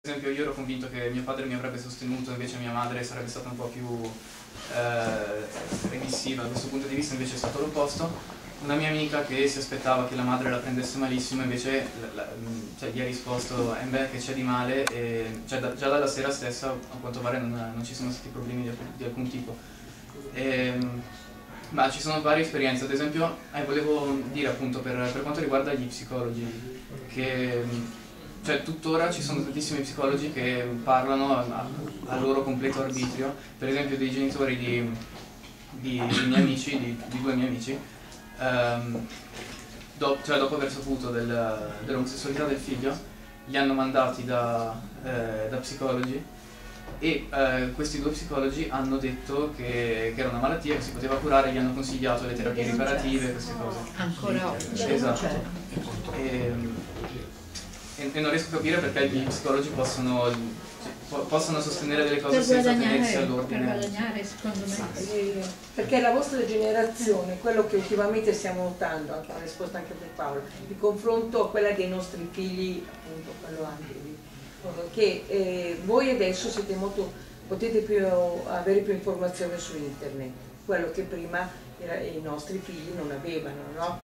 Per esempio io ero convinto che mio padre mi avrebbe sostenuto, invece mia madre sarebbe stata un po' più remissiva. Da questo punto di vista invece è stato l'opposto. Una mia amica che si aspettava che la madre la prendesse malissimo, invece cioè, gli ha risposto beh, che c'è di male, e cioè, già dalla sera stessa a quanto pare non ci sono stati problemi di alcun tipo. Ma ci sono varie esperienze, ad esempio volevo dire appunto per quanto riguarda gli psicologi, che cioè, tuttora ci sono tantissimi psicologi che parlano a loro completo arbitrio, per esempio dei genitori di miei amici, di due miei amici, cioè dopo aver saputo dell'omosessualità del figlio, li hanno mandati da psicologi e questi due psicologi hanno detto che era una malattia che si poteva curare, gli hanno consigliato le terapie riparative, queste cose. Ancora oggi. Esatto. E non riesco a capire perché gli psicologi possono sostenere delle cose senza tenersi all'ordine. Per guadagnare, secondo me. Perché la vostra generazione, quello che ultimamente stiamo notando, anche la risposta anche per Paolo, di confronto a quella dei nostri figli, appunto quello anche lì, che voi adesso siete potete avere più informazioni su internet, quello che prima i nostri figli non avevano, no?